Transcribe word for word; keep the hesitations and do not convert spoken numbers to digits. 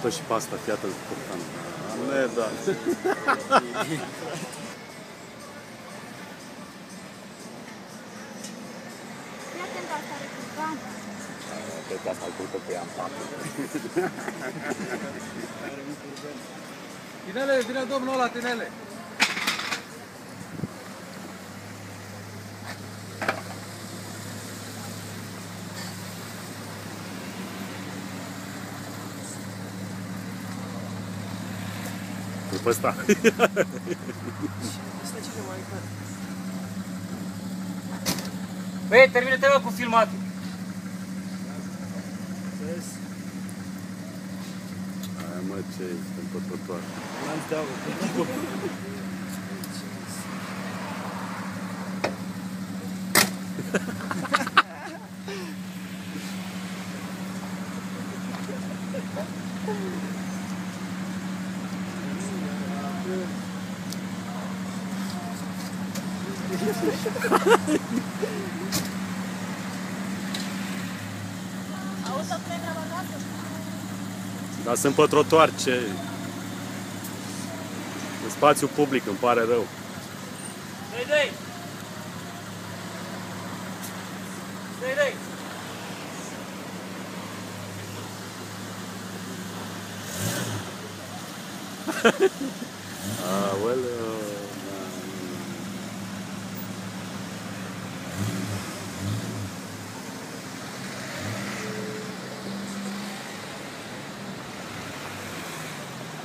Arată și pe asta, fii atât de portan. Ne, da. Fii atent, asta are curcan. Cred că asta-l culcă pe ea în pat. Tinele, vine domnul ăla, Tinele! Pe ăsta. Asta cine mai care? Băi, termină-te mă cu filmatul! Vezi? Aia mă, ce suntem pe trotuar. N-am dau. Auzi să plec la bagajul? Dar sunt pe trotuar, ce... În spațiu public, îmi pare rău. Dai, dai! Dai, dai! Aoleu.